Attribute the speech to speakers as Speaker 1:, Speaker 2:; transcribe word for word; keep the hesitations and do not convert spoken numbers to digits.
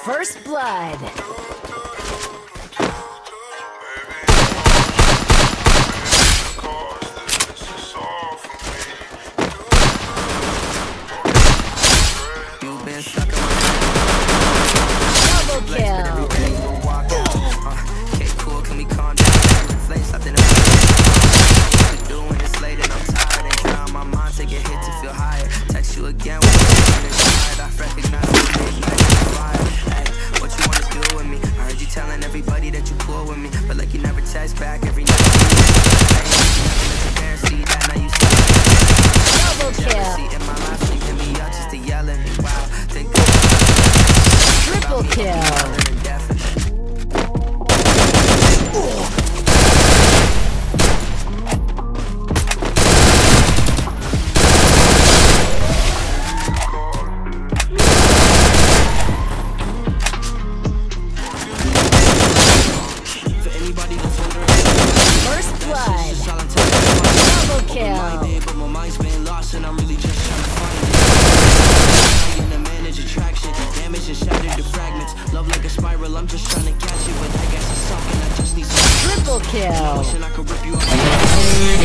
Speaker 1: First blood. Double kill.
Speaker 2: Again, when I'm inside, I recognize the midnight fire. Hey, what you wanna do with me? I heard you telling everybody that you cool with me, but like you never text back every night. Hey, you never let your parents see that, now you see.
Speaker 1: Double kill.
Speaker 2: In my life, leaving me up just to yell at me. Wow, think
Speaker 1: triple kill.
Speaker 2: Love like a spiral, I'm just trying to catch it, but I guess it's something I just need some
Speaker 1: triple kill.
Speaker 2: I can rip you up.